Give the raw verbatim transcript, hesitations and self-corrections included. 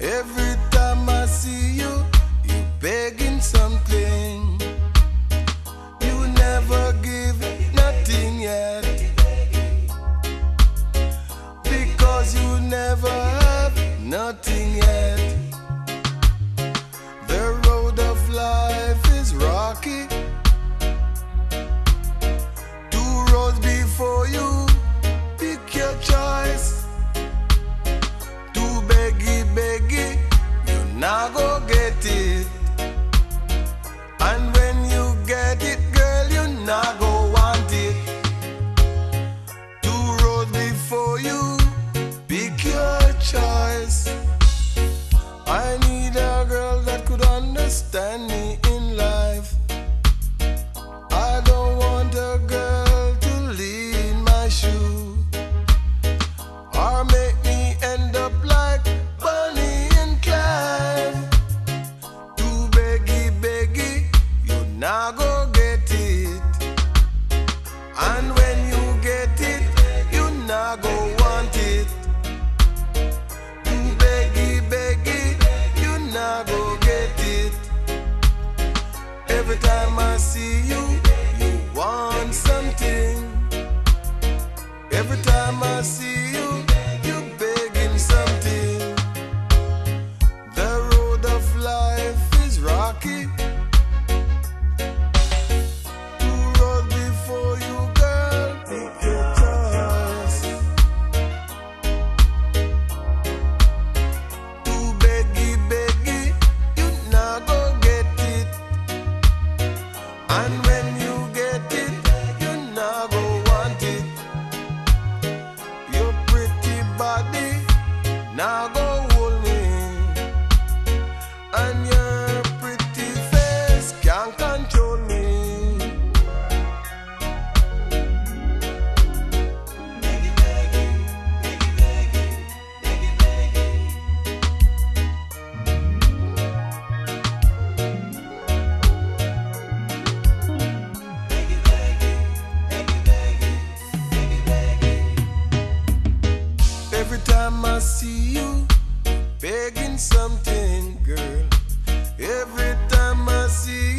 Every time I see you, you begging something. You never give nothing yet, because you never have nothing yet. The road of life is rocky. Two roads before you, pick your choice. Too beggy, beggy, you not go get it. And when you get it, girl, you not go want it. Two roads before you, pick your choice. I need a girl that could understand me in life. I don't want a girl to lead my shoe, or make me end up like Bonnie and Clyde. Too beggy, beggy, you not go get it. And when you get it, you not go want it. Too beggy, beggy, you not go get it. Every time I see you, you want something. Every time I see you, you begging something. The road of life is rocky. Two roads before you, girl, pick your choice. Too beggy, beggy, you not go get it. And when you get it, you not go want it. Your pretty body now go hold me, and your pretty face can't control me. Every time I see you begging something, girl. Every time I see